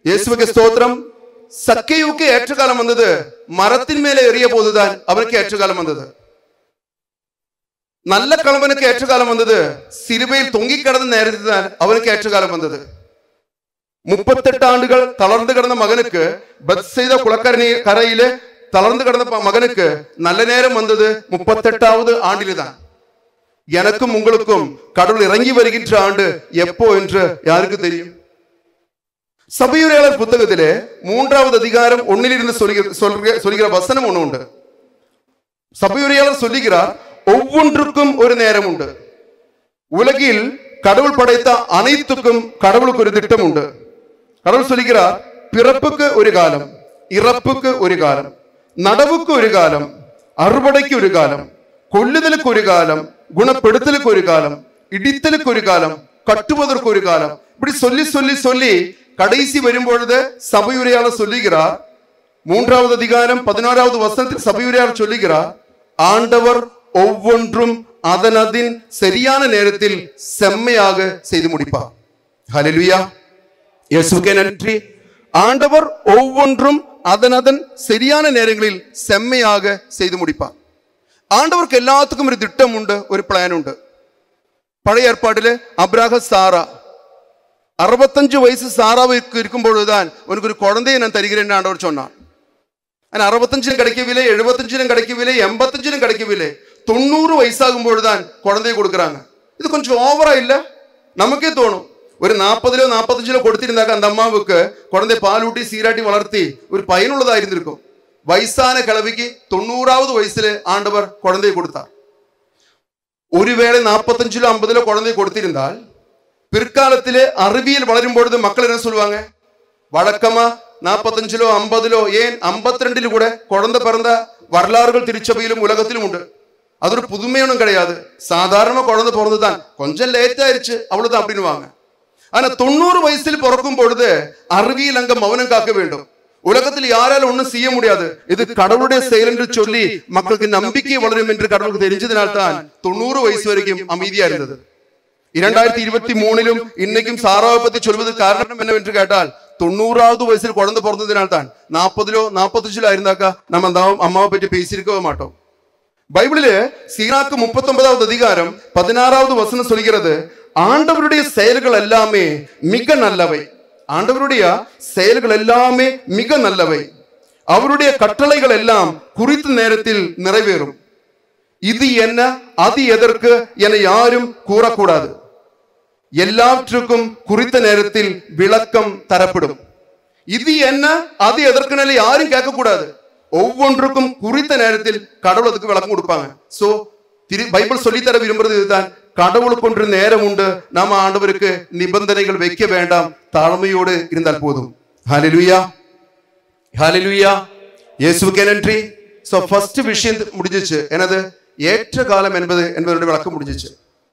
இயேசுவுக்கு ஸ்தோத்திரம். சக்கேயுவுக்கு ஏற்ற காலம் வந்தது. மரத்தின் மேலே எறிய போதுதான் அவனுக்கு ஏற்ற காலம் வந்தது. நல்ல கணவனுக்கு ஏற்ற காலம் வந்தது. சிலுவையில் தொங்கி கிடந்த நேரத்தில் தான் அவனுக்கு ஏற்ற காலம் வந்தது. 38 ஆண்டுகள் தளர்ந்து கிடந்த மகனுக்கு, பெத்சைதா குளக்கரையிலே தளர்ந்து கிடந்த மகனுக்கு நல்ல நேரம் வந்தது 38வது ஆண்டில்தான். எனக்கும் உங்களுக்கும் கடவுள் இறங்கி வருகின்ற ஆண்டு எப்போ என்று யாருக்கு தெரியும்? சபையுரையாளர் புத்தகத்திலே 3வது அதிகாரம் 1 சொல்கிற வசனம் ஒண்ணு உண்டு. சபையுரையாளர் சொல்லுகிறார், ஒவ்வொன்றுக்கும் ஒரு நேரம் உண்டு. உலகில் கடவுள் படைத்த அனைத்துக்கும் கடவுளுக்கு ஒரு திட்டம் உண்டு. கடவுள் சொல்லுகிறார், பிறப்புக்கு ஒரு காலம், இறப்புக்கு ஒரு காலம், நடவுக்கு ஒரு காலம், அறுவடைக்கு ஒரு காலம், கொல்லுதலுக்கு ஒரு காலம், குணப்படுத்தலுக்கு ஒரு காலம், இடித்தலுக்கு ஒரு காலம், கட்டுவதற்கு ஒரு காலம். இப்படி சொல்லி சொல்லி சொல்லி கடைசி வரும்பொழுது சபையுரையாளர் சொல்லுகிறார், 3வது அதிகாரம் 16வது வசனத்தில் சபையுரையாளர் சொல்லுகிறார், ஆண்டவர் ஒவ்வொன்றும் அதனதின் சரியான நேரத்தில் செம்மையாக செய்து முடிப்பார். ஹல்லேலூயா, இயேசுவுக்கே நன்றி. ஆண்டவர் ஒவ்வொன்றும் அதனதன் சரியான நேரங்களில் செம்மையாக செய்து முடிப்பார். ஆண்டவருக்கு எல்லாத்துக்கும் ஒரு திட்டம் உண்டு, ஒரு பிளான் உண்டு. பழைய ஏற்பாட்டிலே அப்ராஹாம் சாரா 65 வயசு சாராவுக்கு இருக்கும் பொழுதுதான் உனக்கு ஒரு குழந்தையை நான் தருகிறேன் ஆண்டவர் சொன்னார். ஆனால் 65 கிடைக்கவில்லை, 75 கிடைக்கவில்லை, 85 கிடைக்கவில்லை. 90 வயசாகும் பொழுதுதான் குழந்தையை கொடுக்குறாங்க. இது கொஞ்சம் ஓவரா இல்லை? நமக்கே தோணும், ஒரு 40 45 கொடுத்திருந்தாக்க அந்த அம்மாவுக்கு குழந்தை பாலூட்டி சீராட்டி வளர்த்தி ஒரு பயனுள்ளதா இருந்திருக்கும். வயசான கிழவிக்கு 90வது வயசுல ஆண்டவர் குழந்தையை கொடுத்தார். ஒருவேளை 45 50 குழந்தை கொடுத்திருந்தால் பிற்காலத்திலே அறிவியல் வளரும் பொழுது மக்கள் என்ன சொல்லுவாங்க? வழக்கமா 45 50 ஏன் 52 கூட குழந்தை பிறந்த வரலாறுகள் திருச்சபையிலும் உலகத்திலும் உண்டு. அது ஒரு புதுமையொன்னும் கிடையாது. சாதாரண குழந்தை பிறந்துதான், கொஞ்சம் லேட் ஆயிடுச்சு அவ்வளவுதான் அப்படின்னுவாங்க. ஆனா 90 வயசில் பிறக்கும் பொழுது அறிவியல் அங்க மௌனம் காக்க வேண்டும். உலகத்தில் யாராலும் ஒன்றும் செய்ய முடியாது, இது கடவுளுடைய செயல் என்று சொல்லி மக்களுக்கு நம்பிக்கை வளரும் என்று கடவுளுக்கு தெரிஞ்சதினால்தான் 90 வயசு வரைக்கும் அமைதியா இருந்தது. 2023 இன்னைக்கும் சாராவை பத்தி சொல்வது காரணம் என்னவென்று கேட்டால் 90வது வயசில் குழந்தை பிறந்ததினால்தான். 40 45 இருந்தாக்கா நம்ம அந்த அம்மாவை பற்றி பேசியிருக்கவே மாட்டோம். பைபிளிலே சீராக்கு 39வது அதிகாரம் 16வது வசனம் சொல்கிறது, ஆண்டவருடைய செயல்கள் எல்லாமே மிக நல்லவை. ஆண்டவருடைய செயல்கள் எல்லாமே மிக நல்லவை, அவருடைய கட்டளைகள் எல்லாம் குறித்த நேரத்தில் நிறைவேறும். இது என்ன அது எதற்கு என யாரும் கூறக்கூடாது. எல்லாவற்றுக்கும் குறித்த நேரத்தில் விளக்கம் தரப்படும். இது என்ன அது எதற்கு யாரும் கேட்கக்கூடாது. ஒவ்வொன்றுக்கும் குறித்த நேரத்தில் கடவுள் அதுக்கு விளக்கம் கொடுப்பாங்க. சோ பைபிள் சொல்லித்தர விரும்புறது இதுதான், கடவுளுக்கு ஒன்று நேரம் உண்டு. நாம ஆண்டவருக்கு நிபந்தனைகள் வைக்க வேண்டாம், தாழ்மையோடு இருந்தால் போதும். ஹல்லேலூயா, ஹல்லேலூயா, இயேசுவுக்கே நன்றி. சோ ஃபர்ஸ்ட் விஷயம் முடிஞ்சிச்சு, என்னது? ஏற்ற காலம் என்பதோட விளக்கம் முடிஞ்சிச்சு.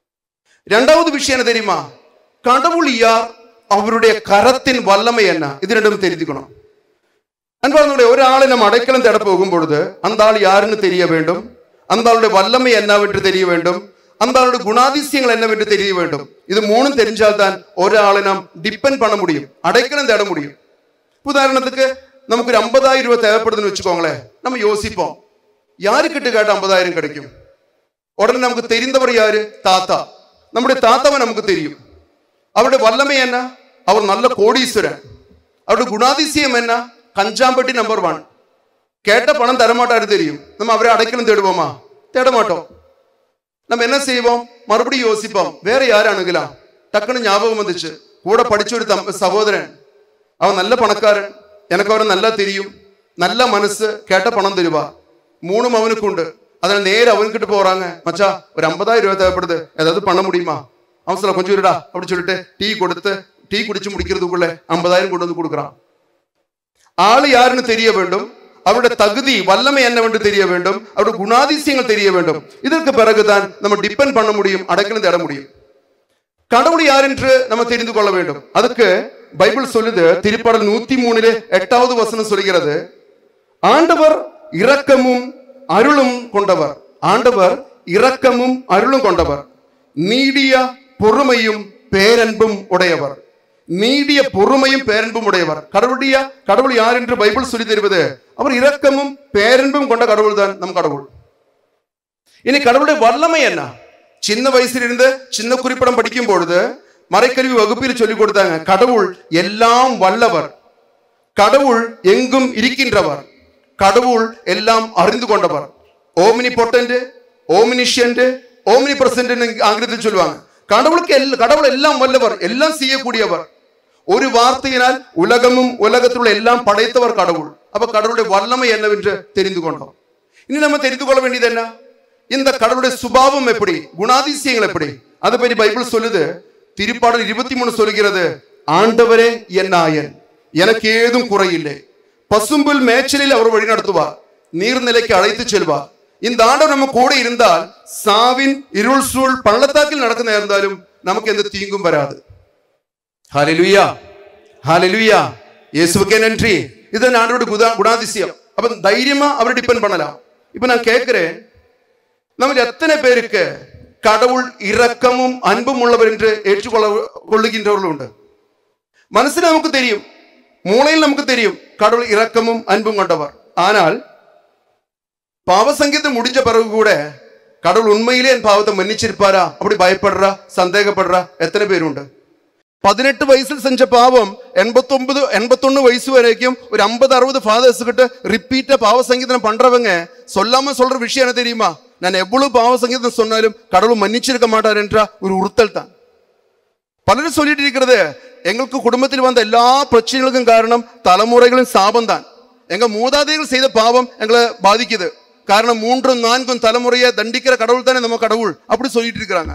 2வது விஷயம் என்ன தெரியுமா? கடவுள் யார், அவருடைய கரத்தின் வல்லமை என்ன, இது ரெண்டும் தெரிஞ்சுக்கணும். அன்பானவர்களே, ஒரு ஆளை நம்ம அடைக்கலம் தேட போகும் பொழுது அந்த ஆள் யாருன்னு தெரிய வேண்டும், அந்த ஆளுடைய வல்லமை என்னவென்று தெரிய வேண்டும், அந்த ஆளுடைய குணாதிசயங்கள் என்னவென்று தெரிய வேண்டும். இது 3 தெரிஞ்சால்தான் ஒரு ஆளை நாம் டிபெண்ட் பண்ண முடியும், அடைக்கலம் தேட முடியும். உதாரணத்துக்கு நமக்கு ஒரு 50,000 ரூபாய் தேவைப்படுதுன்னு வச்சுக்கோங்களேன். நம்ம யோசிப்போம், யாருக்கிட்ட கேட்ட 50,000 கிடைக்கும்? உடனே நமக்கு தெரிந்தவர் யாரு? தாத்தா. நம்முடைய தாத்தாவை நமக்கு தெரியும். அவருடைய வல்லமை என்ன? அவர் நல்ல கோடீஸ்வரன். அவருடைய குணாதிசயம் என்ன? கஞ்சாம்பட்டி நம்பர் 1. கேட்ட பணம் தரமாட்டாரு தெரியும். நம்ம அவரை அடைக்கலம் தேடுவோமா? தேட மாட்டோம். நம்ம என்ன செய்வோம்? மறுபடியும் யோசிப்போம், வேற யாரு அணுகலாம்? டக்குன்னு ஞாபகம் வந்துச்சு, கூட படிச்ச ஒரு சகோதரன், அவன் நல்ல பணக்காரன், எனக்கு அவரை நல்லா தெரியும், நல்ல மனசு, கேட்ட பணம் தருவா. 3 அவனுக்கு உண்டு. அதனால நேரம் அவன்கிட்ட போறாங்க, மச்சா ஒரு 50,000 ரூபாய் தேவைப்படுது, ஏதாவது பண்ண முடியுமா? அவன் சொல்ல கொஞ்சம் இருடா அப்படின்னு சொல்லிட்டு டீ கொடுத்து டீ குடிச்சு முடிக்கிறதுக்குள்ள 50,000 கொண்டு வந்து கொடுக்குறான். ஆளு யாருன்னு தெரிய வேண்டும், அவருடைய தகுதி வல்லமை என்னவென்று தெரிய வேண்டும், அவருடைய குணாதிசயங்கள் தெரிய வேண்டும். இதற்கு பிறகுதான் நம்ம டிபெண்ட் பண்ண முடியும், அடைக்கலம் தேட முடியும். கடவுள் யார் என்று நம்ம தெரிந்து கொள்ள வேண்டும். அதுக்கு பைபிள் சொல்லுது, திருப்பாடல் 103 8வது வசனம் சொல்கிறது, ஆண்டவர் இரக்கமும் அருளும் கொண்டவர். ஆண்டவர் இரக்கமும் அருளும் கொண்டவர், நீடிய பொறுமையும் பேரன்பும் உடையவர். நீடிய பொறுமையும் பேரன்பும் உடையவர். கடவுள் யார் என்று பைபிள் சொல்லி தருவது அவர் இரக்கமும் பேரன்பும் கொண்ட கடவுள் தான் நம் கடவுள். இனி கடவுளுடைய வல்லமை என்ன? சின்ன வயசிலிருந்து சின்ன குறிப்பிடம் படிக்கும் பொழுது மறைக்கல்வி வகுப்பில் சொல்லிக் கொடுத்தாங்க, கடவுள் எல்லாம் வல்லவர், கடவுள் எங்கும் இருக்கின்றவர், கடவுள் எல்லாம் அறிந்து கொண்டவர். Omnipotent, omniscient, omnipresent ஆங்கிலத்தில் சொல்லுவாங்க. கடவுள் எல்லாம் வல்லவர், எல்லாம் செய்யக்கூடியவர். ஒரு வார்த்தையினால் உலகமும் உலகத்தில் உள்ள எல்லாம் படைத்தவர் கடவுள். அப்ப கடவுளுடைய வல்லமை என்னவென்று தெரிந்து கொண்டோம். இனி நம்ம தெரிந்து கொள்ள வேண்டியது என்ன? இந்த கடவுளுடைய சுபாவம் எப்படி, குணாதிசயங்கள் எப்படி, அதை பற்றி பைபிள் சொல்லுது. திருப்பாடல் 23 சொல்கிறது, ஆண்டவரே என் நாயன், எனக்கு ஏதும் குறையில்லை. பசும்புல் மேய்ச்சலில் அவர் வழி நடத்துவார், நீர்நிலைக்கு அழைத்து செல்வார். இந்த ஆண்டவர் நம்ம கூட இருந்தால் சாவின் இருள் சூழ் பள்ளத்தாக்கில் நடக்க நேர்ந்தாலும் நமக்கு எந்த தீங்கும் வராது. ஹல்லேலூயா, ஹல்லேலூயா, இயேசுவுக்கே நன்றி. இதுதான் ஆண்டவருடைய குணாதிசயம். அப்ப தைரியமா அவரை டிபெண்ட் பண்ணலாம். இப்ப நான் கேட்கிறேன், நம்ம எத்தனை பேருக்கு கடவுள் இரக்கமும் அன்பும் உள்ளவர் என்று ஏற்றுக்கொள்ளுகின்றவர்கள் உண்டு? மனசில் நமக்கு தெரியும், மூளையில் நமக்கு தெரியும் கடவுள் இரக்கமும் அன்பும் கொண்டவர். ஆனால் பாவ சங்கீதம் முடிஞ்ச பிறகு கூட கடவுள் உண்மையிலே என் பாவத்தை மன்னிச்சிருப்பாரா அப்படி பயப்படுறா, சந்தேகப்படுறா எத்தனை பேருண்டு? 18 வயசில் செஞ்ச பாவம் 81 வயசு வரைக்கும் ஒரு 50-60 ஃபாதர்ஸ் கிட்ட ரிப்பீட்டா பாவ சங்கீதம் பண்றவங்க சொல்லாம சொல்ற விஷயம் என்ன தெரியுமா? நான் எவ்வளவு பாவ சங்கீதம் சொன்னாலும் கடவுள் மன்னிச்சிருக்க மாட்டார் என்ற ஒரு உறுத்தல் தான். பலரும் சொல்லிட்டு இருக்கிறது, எங்களுக்கு குடும்பத்தில் வந்த எல்லா பிரச்சனைகளுக்கும் காரணம் தலைமுறைகளின் சாபம் தான். எங்க மூதாதைகள் செய்த பாவம் எங்களை பாதிக்குது, காரணம் 3-4 தலைமுறையை தண்டிக்கிற கடவுள் தானே நம்ம கடவுள் அப்படி சொல்லிட்டு இருக்கிறாங்க.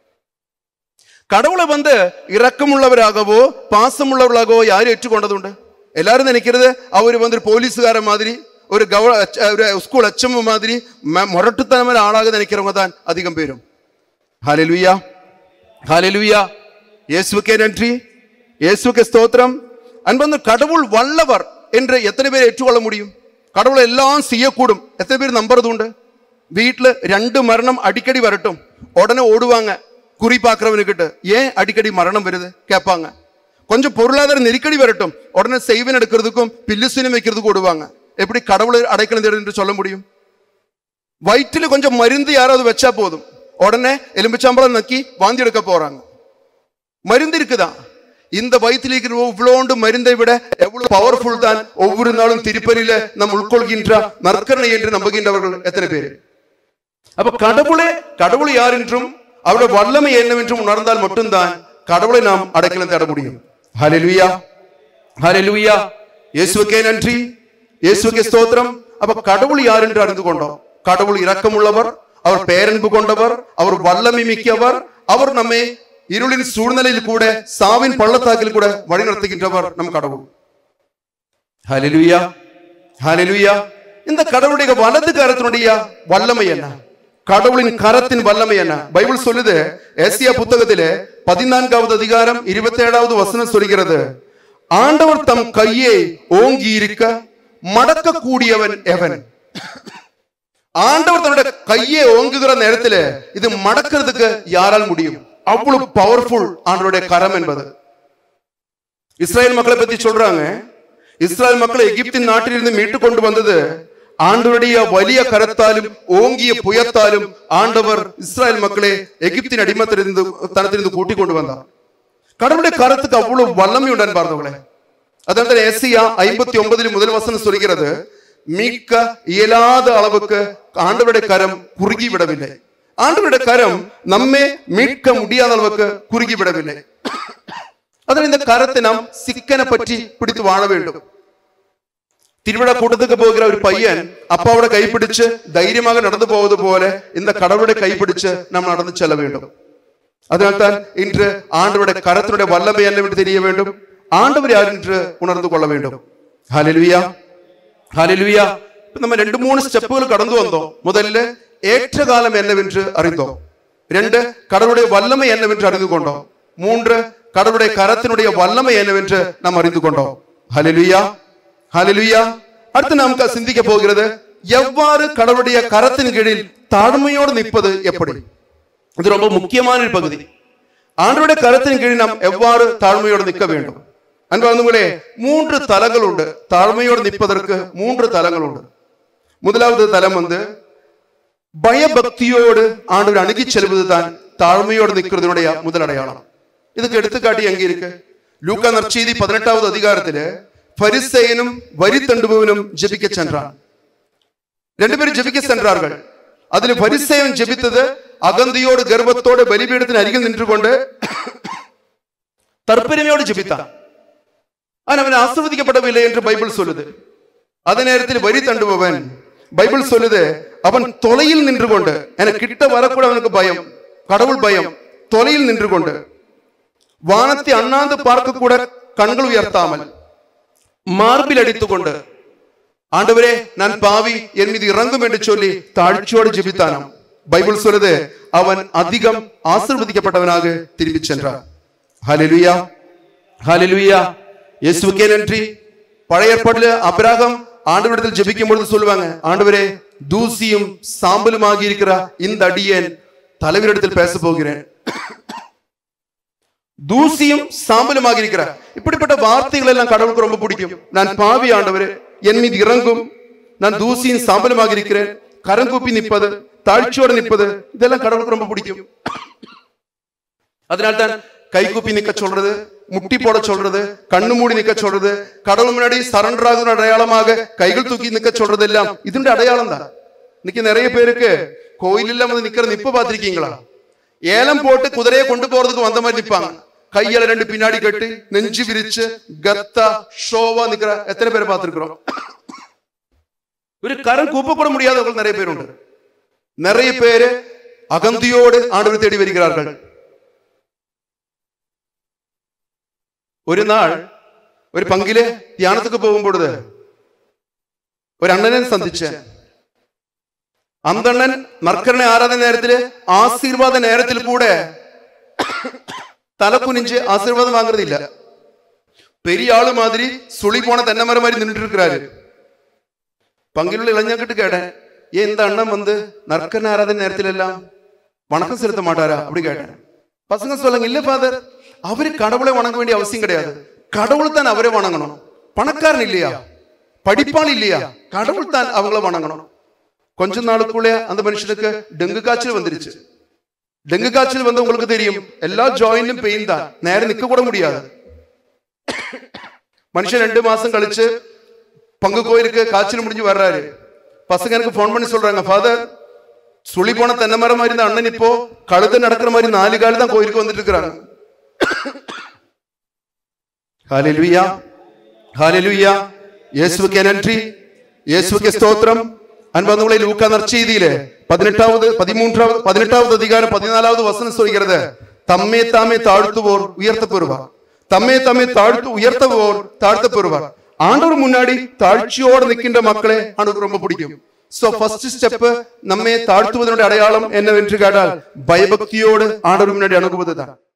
கடவுளை இரக்கம் உள்ளவராகவோ பாசம் உள்ளவர்களாகவோ யாரும் ஏற்றுக்கொண்டது உண்டு? எல்லாரும் நினைக்கிறது அவர் போலீஸுகார மாதிரி, ஒரு ஸ்கூல் அச்சம் மாதிரி முரட்டுத்தனமான ஆளாக நினைக்கிறவங்க தான் அதிகம் பேரும். ஹல்லேலூயா, ஹல்லேலூயா, இயேசுவுக்கே நன்றி, இயேசுவுக்கே ஸ்தோத்திரம். அன்பு, கடவுள் வல்லவர் என்று எத்தனை பேர் ஏற்றுக்கொள்ள முடியும்? கடவுளை எல்லாம் செய்யக்கூடும் எத்தனை பேர் நம்புறது உண்டு? வீட்டுல 2 மரணம் அடிக்கடி வரட்டும் உடனே ஓடுவாங்க குறி பார்க்கிறவனுக்கிட்ட, ஏன் அடிக்கடி மரணம் வருது கேட்பாங்க. கொஞ்சம் பொருளாதார நெருக்கடி வரட்டும் உடனே செய்வன் எடுக்கிறதுக்கும் பில்லுசீனம் வைக்கிறதுக்கும் ஓடுவாங்க. எப்படி கடவுளை அடைக்கலம் தேடு என்று சொல்ல முடியும்? வயிற்றுல கொஞ்சம் மருந்து யாராவது வச்சா போதும் உடனே எலும்பிச்சம்பளம் நக்கி வாந்தி எடுக்க போறாங்க. மருந்து இருக்குதான், இந்த வயிற்றில் இருக்கிற இவ்வளோண்டு மருந்தை விட எவ்வளவு பவர்ஃபுல் தான் ஒவ்வொரு நாளும் திருப்பலியில நாம் உட்கொள்கின்ற நற்கரணை என்று நம்புகின்றவர்கள் எத்தனை பேர்? அப்ப கடவுள் யார் என்றும் அவருடைய வல்லமை என்னவென்றும் உணர்ந்தால் மட்டும்தான் கடவுளை நாம் அடைக்கலம் தேட முடியும். ஹல்லேலூயா, ஹல்லேலூயா, இயேசுவுக்கே நன்றி, இயேசுவுக்கே ஸ்தோத்திரம். அப்ப கடவுள் யார் என்று அறிந்து கொண்டோம். கடவுள் இரக்கமுள்ளவர், அவர் பேரன்பு கொண்டவர், அவர் வல்லமை மிக்கவர், அவர் நம்மை இருளின் சூழ்நிலையில் கூட சாவின் பள்ளத்தாக்கில் கூட வழிநடத்துகின்றவர் நம் கடவுள். ஹல்லேலூயா, ஹல்லேலூயா. இந்த கடவுளுடைய வலது கரத்தினுடைய வல்லமை என்ன? கடவுளின் கரத்தின் வல்லமை என்ன? பைபிள் சொல்லுது, ஏசாயா புத்தகத்திலே 14வது அதிகாரம் 27வது வசனம் சொல்கிறது, ஆண்டவர் தம் கையை ஓங்கி இருக்க மடக்க கூடியவன் எவன்? ஆண்டவர் தன்னுடைய கையை ஓங்குகிற நேரத்தில் இது மடக்கிறதுக்கு யாரால் முடியும்? அவ்வளவு பவர்ஃபுல் ஆண்டவருடைய கரம் என்பது. இஸ்ரேல் மக்களை பத்தி சொல்றாங்க, இஸ்ரேல் மக்களை எகிப்தின் நாட்டிலிருந்து மீட்டு கொண்டு வந்தது ஆண்டவருடைய வலிய கரத்தாலும் ஓங்கிய புயத்தாலும். ஆண்டவர் இஸ்ரேல் மக்களை எகிப்தின் அடிமத்திலிருந்து தனத்திலிருந்து கூட்டிக் கொண்டு வந்தார். கடவுளுடைய கரத்துக்கு அவ்வளவு வல்லமை உடன் பார்த்தவங்களே. அதாவது ஏசாயா 59 முதல் வசனம் சொல்கிறது, மீட்க இயலாத அளவுக்கு ஆண்டவருடைய கரம் குறுகி விடவில்லை. ஆண்டவருடைய கரம் நம்மை மீட்க முடியாத அளவுக்கு குறுகி விடவில்லை. அதனால் இந்த கரத்தை நாம் சிக்கனை பற்றி பிடித்து வாழ வேண்டும். திருவிழா கூட்டத்துக்கு போகிற ஒரு பையன் அப்பாவோட கைப்பிடிச்சு தைரியமாக நடந்து போவது போல இந்த கடவுளுடைய கைப்பிடிச்சு நாம் நடந்து செல்ல வேண்டும். அதனால்தான் இன்று ஆண்டவருடைய கரத்தினுடைய வல்லமை என்னவென்று தெரிய வேண்டும், ஆண்டவர் யார் என்று உணர்ந்து கொள்ள வேண்டும். ஹல்லேலூயா, ஹல்லேலூயா. நம்ம 2-3 ஸ்டெப்புகள் கடந்து வந்தோம். முதல்ல ஏற்ற காலம் என்னவென்று அறிந்தோம். 2 கடவுளுடைய வல்லமை என்னவென்று அறிந்து கொண்டோம். 3 கடவுளுடைய கரத்தினுடைய வல்லமை என்னவென்று நாம் அறிந்து கொண்டோம். ஹல்லேலூயா, ஹல்லேலூயா. அடுத்து நாம் சிந்திக்க போகிறது, எவ்வாறு கடவுளுடைய கரத்தின் கீழில் தாழ்மையோடு நிற்பது எப்படி? இது ரொம்ப முக்கியமான பகுதி. ஆண்டவருடைய கரத்தின் கீழ் நாம் எவ்வாறு தாழ்மையோடு நிற்க வேண்டும்? அன்பார்ந்தவர்களே, 3 தலங்கள் உண்டு. தாழ்மையோடு நிற்பதற்கு 3 தலங்கள் உண்டு. முதலாவது தலம் பயபக்தியோடு ஆண்டவர் அணுகி செல்வதுதான் தாழ்மையோடு நிற்கிறதுடைய முதல் அடையாளம். இதுக்கு எடுத்துக்காட்டி எங்க இருக்கு? லூக்கா நற்செய்தி 18வது அதிகாரத்திலே பரிசேயனும் வரி தண்டுபவனும் ஜெபிக்க சென்றான். 2 பேரும் ஜெபிக்க சென்றார்கள். அதுல பரிசேயன் ஜெபித்தது அகந்தியோடு கர்வத்தோடு பலிபீடத்தின் அருகில் நின்று கொண்டு தற்பெருமையோடு ஜெபித்தான். ஆனால் அவன் ஆசீர்வதிக்கப்படவில்லை என்று பைபிள் சொல்லுது. அதே நேரத்தில் வரி தண்டுபவன், பைபிள் சொல்லுது, அவன் தொலையில் நின்று கொண்டு, எனக்கு கிட்ட வரக்கூட அவனுக்கு பயம், கடவுள் பயம், தொலையில் நின்று கொண்டு வானத்தை அண்ணாந்து பார்க்க கூட கண்கள் உயர்த்தாமல் மார்பில் அடித்துக் கொண்டு, ஆண்டவரே நான் பாவி, என் மீது இறங்கும் என்று சொல்லி தாழ்ச்சியோடு ஜெபித்தானாம். பைபிள் சொல்லுது, அவன் அதிகம் ஆசீர்வதிக்கப்பட்டவனாக திரும்பி சென்றான். ஹல்லேலூயா, ஹல்லேலூயா, இயேசுவுக்கே நன்றி. பழைய ஏற்பாட்டில் ஆபிரகாம் ஆண்டவரிடத்தில் ஜெபிக்கும் பொழுது சொல்லுவாங்க, ஆண்டவரே தூசியும் சாம்பலுமாகி இருக்கிற இந்த அடியேன் தலைவரிடத்தில் பேச போகிறேன். தூசியும் சாம்பலுமாகி இருக்கிறார். இப்படிப்பட்ட வார்த்தைகள் எல்லாம் கடவுளுக்கு ரொம்ப பிடிக்கும். நான் பாவி ஆண்டவரே, என் மீது இறங்கும், நான் தூசியும் சாம்பலுமாக இருக்கிறேன், கரங்கூப்பி நிற்பது, தாழ்ச்சியோடு நிற்பது, இதெல்லாம் கடவுளுக்கு ரொம்ப பிடிக்கும். அதனால்தான் கை கூப்பி நிக்க சொல்றது, முட்டி போட சொல்றது, கண்ணு மூடி நிக்க சொல்றது, கடவுள் முன்னாடி சரண்டர் ஆகுற அடையாளமாக கைகள் தூக்கி நிக்க சொல்றது எல்லாம் இதுண்ட அடையாளம் தான். இன்னைக்கு நிறைய பேருக்கு கோயிலில் வந்து நிக்கிறது இப்ப பாத்திருக்கீங்களா? ஏலம் போட்டு குதிரையை கொண்டு போறதுக்கு வந்த மாதிரி நிப்பாங்க. கையில 2 பின்னாடி கட்டி நெஞ்சு விரிச்சு கத்தா ஷோவா நிக்கிற எத்தனை பேரை பார்த்திருக்கிறோம்? ஒரு கரம் கூப்ப கூட முடியாதவர்கள் நிறைய பேர் உண்டு. நிறைய பேரு அகந்தியோடு ஆண்டவரை தேடி வருகிறார்கள். ஒரு நாள் ஒரு பங்கிலே தியானத்துக்கு போகும் பொழுது ஒரு அண்ணனை சந்திச்சேன். அந்த அண்ணன் நற்கரணை ஆராதனை நேரத்தில் ஆசீர்வாத நேரத்தில் கூட தலை குனிஞ்சு ஆசீர்வாதம் வாங்குறது இல்ல. பெரிய ஆளு மாதிரி சுழி போன தென்னை மரம் மாதிரி நின்று இருக்கிறாரு. பங்கிலுள்ள இளைஞர்கிட்ட கேட்டேன், ஏன் இந்த அண்ணன் வந்து நற்கரணை ஆராதனை நேரத்தில் எல்லாம் வணக்கம் செலுத்த மாட்டாரா அப்படி கேட்டேன். பசங்க சொல்லுங்க, இல்ல ஃபாதர், அவரு கடவுளை வணங்க வேண்டிய அவசியம் கிடையாது, கடவுள் தான் அவரை வணங்கணும். பணக்காரன் இல்லையா, படிப்பான் இல்லையா, கடவுள் தான் அவங்கள வணங்கணும். கொஞ்ச நாளுக்குள்ளே அந்த மனுஷனுக்கு டெங்கு காய்ச்சல் வந்துருச்சு. டெங்கு காய்ச்சல் வந்து உங்களுக்கு தெரியும், எல்லா ஜாயின்டும் பெயின் தான், நேரம் நிக்க கூட முடியாது. மனுஷன் 2 மாசம் கழிச்சு பங்கு கோயிலுக்கு காய்ச்சல் முடிஞ்சு வர்றாரு. பசங்க எனக்கு போன் பண்ணி சொல்றாங்க, ஃபாதர் சுழி போன தென்னை மரம் மாதிரி இருந்த அண்ணன் இப்போ கழுத்து நடக்கிற மாதிரி 4 கால் தான் கோயிலுக்கு வந்துட்டு இருக்கிறாங்க. ஹல்லேலூயா, ஹல்லேலூயா, இயேசுவுக்கே நன்றி, இயேசுவுக்கே ஸ்தோத்திரம். அன்பார்ந்தவர்களே, லூக்கா நற்செய்தியிலே 18வது அதிகாரம் 14வது வசனம் சொல்கிறது, தம்மே தாமே தாழ்த்துவோர் உயர்த்தப்பெறுவார், தம்மே தாமே உயர்த்தவோர் தாழ்த்தப்பெறுவார். ஆண்டவர் முன்னாடி தாழ்ச்சியோடு நிற்கின்ற மக்களே ஆண்டவருக்கு ரொம்ப பிடிக்கும். சோ ஃபர்ஸ்ட் ஸ்டெப் நம்மை தாழ்த்துவதனுடைய அடையாளம் என்னவென்று கேட்டால் பயபக்தியோடு ஆண்டவர் முன்னாடி அணுகுவதுதான்.